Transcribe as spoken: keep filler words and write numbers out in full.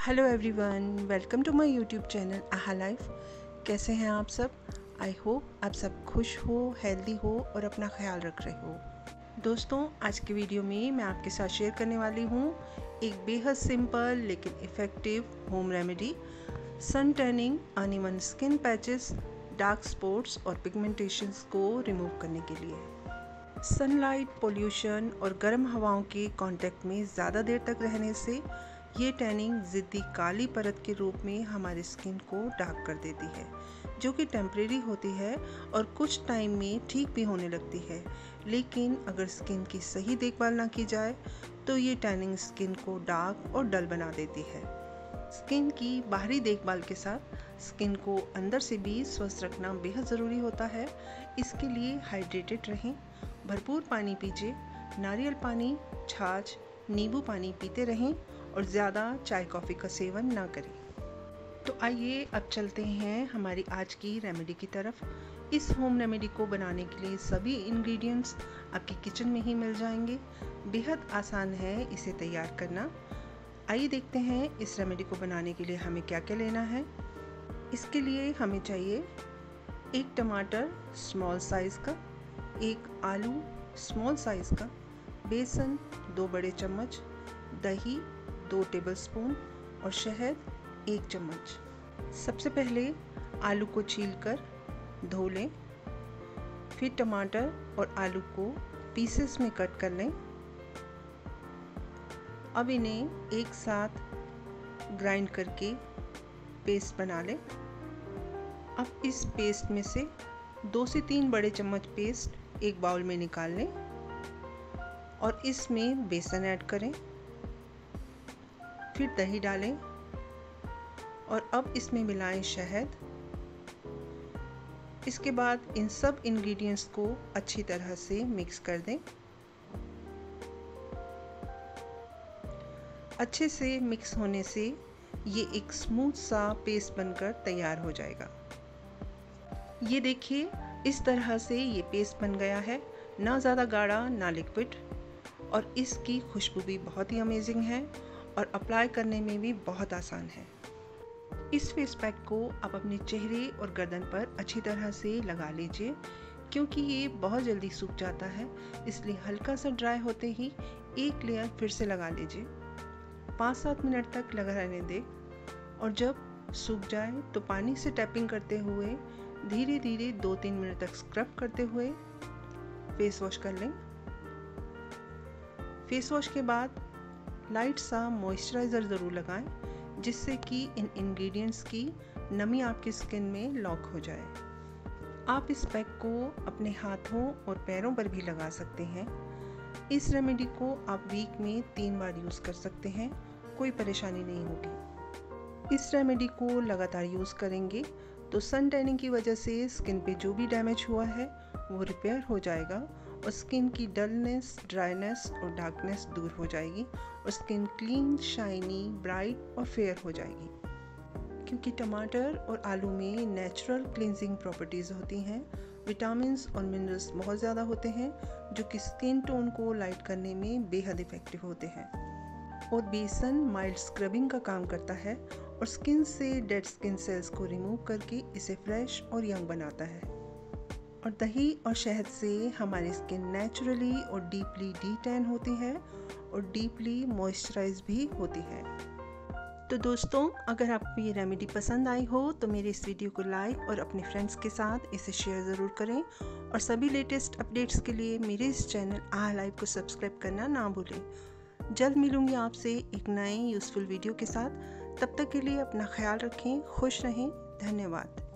Hello everyone, welcome to my YouTube channel aha life. कैसे हैं आप सब? आई होप आप सब खुश हो, हेल्दी हो और अपना ख्याल रख रहे हो। दोस्तों, आज के वीडियो में मैं आपके साथ शेयर करने वाली हूँ एक बेहद सिंपल लेकिन effective home remedy sun tanning, uneven skin patches, dark spots और पिगमेंटेशंस को रिमूव करने के लिए। सनलाइट, पोल्यूशन और गर्म हवाओं के कांटेक्ट में ज़्यादा देर तक रहने से ये टैनिंग ज़िद्दी काली परत के रूप में हमारी स्किन को डार्क कर देती है, जो कि टेम्परेरी होती है और कुछ टाइम में ठीक भी होने लगती है। लेकिन अगर स्किन की सही देखभाल ना की जाए तो ये टैनिंग स्किन को डार्क और डल बना देती है। स्किन की बाहरी देखभाल के साथ स्किन को अंदर से भी स्वस्थ रखना बेहद ज़रूरी होता है। इसके लिए हाइड्रेटेड रहें, भरपूर पानी पीजिए, नारियल पानी, छाछ, नींबू पानी पीते रहें और ज़्यादा चाय कॉफ़ी का सेवन ना करें। तो आइए अब चलते हैं हमारी आज की रेमेडी की तरफ। इस होम रेमेडी को बनाने के लिए सभी इंग्रेडिएंट्स आपकी किचन में ही मिल जाएंगे। बेहद आसान है इसे तैयार करना। आइए देखते हैं इस रेमेडी को बनाने के लिए हमें क्या क्या लेना है। इसके लिए हमें चाहिए एक टमाटर स्मॉल साइज़ का, एक आलू स्मॉल साइज़ का, बेसन दो बड़े चम्मच, दही दो टेबलस्पून और शहद एक चम्मच। सबसे पहले आलू को छीलकर धो लें, फिर टमाटर और आलू को पीसेस में कट कर लें। अब इन्हें एक साथ ग्राइंड करके पेस्ट बना लें। अब इस पेस्ट में से दो से तीन बड़े चम्मच पेस्ट एक बाउल में निकाल लें और इसमें बेसन ऐड करें, फिर दही डालें और अब इसमें मिलाएं शहद। इसके बाद इन सब इंग्रेडिएंट्स को अच्छी तरह से मिक्स कर दें। अच्छे से मिक्स होने से ये एक स्मूथ सा पेस्ट बनकर तैयार हो जाएगा। ये देखिए, इस तरह से ये पेस्ट बन गया है, ना ज़्यादा गाढ़ा ना लिक्विड, और इसकी खुशबू भी बहुत ही अमेजिंग है और अप्लाई करने में भी बहुत आसान है। इस फेस पैक को आप अपने चेहरे और गर्दन पर अच्छी तरह से लगा लीजिए, क्योंकि ये बहुत जल्दी सूख जाता है, इसलिए हल्का सा ड्राई होते ही एक लेयर फिर से लगा लीजिए। पाँच सात मिनट तक लगा रहने दें और जब सूख जाए तो पानी से टैपिंग करते हुए धीरे धीरे दो तीन मिनट तक स्क्रब करते हुए फेस वॉश कर लें। फेस वॉश के बाद लाइट सा मॉइस्चराइज़र ज़रूर लगाएं, जिससे कि इन इंग्रेडिएंट्स की नमी आपकी स्किन में लॉक हो जाए। आप इस पैक को अपने हाथों और पैरों पर भी लगा सकते हैं। इस रेमेडी को आप वीक में तीन बार यूज़ कर सकते हैं, कोई परेशानी नहीं होगी। इस रेमेडी को लगातार यूज़ करेंगे तो सन टैनिंग की वजह से स्किन पे जो भी डैमेज हुआ है वो रिपेयर हो जाएगा और स्किन की डलनेस, ड्राइनेस और डार्कनेस दूर हो जाएगी और स्किन क्लीन, शाइनी, ब्राइट और फेयर हो जाएगी। क्योंकि टमाटर और आलू में नेचुरल क्लींजिंग प्रॉपर्टीज़ होती हैं, विटामिन्स और मिनरल्स बहुत ज़्यादा होते हैं, जो कि स्किन टोन को लाइट करने में बेहद इफ़ेक्टिव होते हैं। और बेसन माइल्ड स्क्रबिंग का काम करता है और स्किन से डेड स्किन सेल्स को रिमूव करके इसे फ्रेश और यंग बनाता है। और दही और शहद से हमारी स्किन नेचुरली और डीपली डी टैन होती है और डीपली मॉइस्चराइज भी होती है। तो दोस्तों, अगर आपको ये रेमेडी पसंद आई हो तो मेरे इस वीडियो को लाइक और अपने फ्रेंड्स के साथ इसे शेयर ज़रूर करें और सभी लेटेस्ट अपडेट्स के लिए मेरे इस चैनल आहा लाइफ को सब्सक्राइब करना ना भूलें। जल्द मिलूँगी आपसे एक नए यूज़फुल वीडियो के साथ। तब तक के लिए अपना ख्याल रखें, खुश रहें। धन्यवाद।